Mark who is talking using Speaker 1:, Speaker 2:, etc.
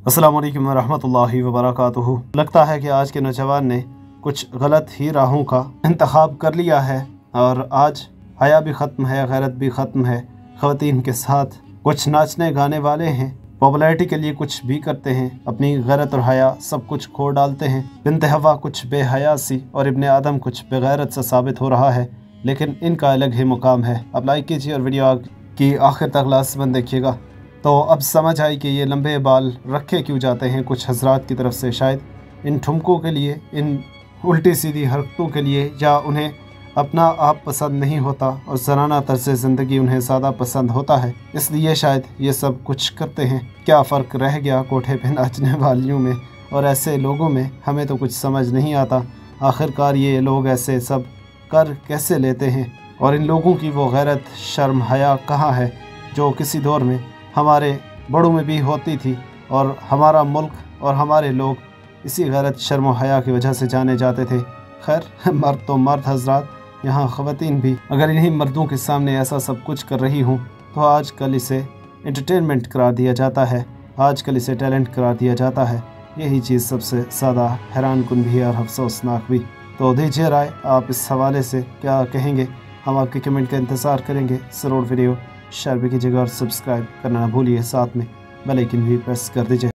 Speaker 1: अस्सलाम वालेकुम रहमतुल्लाहि व बरकातुहू। लगता है कि आज के नौजवान ने कुछ गलत ही राहों का इंतखाब कर लिया है और आज हया भी ख़त्म है, गैरत भी ख़त्म है। ख़वातीन के साथ कुछ नाचने गाने वाले हैं, पॉपुलैरिटी के लिए कुछ भी करते हैं, अपनी गैरत और हया सब कुछ खो डालते हैं। बिन्त हवा कुछ बेहया सी और इब्ने आदम कुछ बेगैरत सा साबित हो रहा है, लेकिन इनका अलग ही मुकाम है। अब लाइक कीजिए और वीडियो की आखिर तक लाज़िमन देखिएगा तो अब समझ आई कि ये लंबे बाल रखे क्यों जाते हैं कुछ हजरात की तरफ से। शायद इन ठुमकों के लिए, इन उल्टी सीधी हरकतों के लिए, या उन्हें अपना आप पसंद नहीं होता और ज़नाना तर्ज़ ज़िंदगी उन्हें ज़्यादा पसंद होता है, इसलिए शायद ये सब कुछ करते हैं। क्या फ़र्क रह गया कोठे पे नाचने वालियों में और ऐसे लोगों में? हमें तो कुछ समझ नहीं आता। आखिरकार ये लोग ऐसे सब कर कैसे लेते हैं और इन लोगों की वो गैरत, शर्म, हया कहाँ है जो किसी दौर में हमारे बड़ों में भी होती थी और हमारा मुल्क और हमारे लोग इसी गैरत, शर्म और हया की वजह से जाने जाते थे। खैर, मर्द तो मर्द हजरात, यहाँ ख़वातीन भी अगर इन्हीं मर्दों के सामने ऐसा सब कुछ कर रही हूँ तो आजकल इसे एंटरटेनमेंट करार दिया जाता है, आजकल इसे टैलेंट करार दिया जाता है। यही चीज़ सबसे ज़्यादा हैरान कुन भी और अफसोसनाक भी। तो दीजिए राय, आप इस हवाले से क्या कहेंगे? हम आपके कमेंट का इंतज़ार करेंगे। ज़रूर वीडियो शेयर भी कीजिएगा और सब्सक्राइब करना ना भूलिए, साथ में बेल आइकन भी प्रेस कर दीजिए।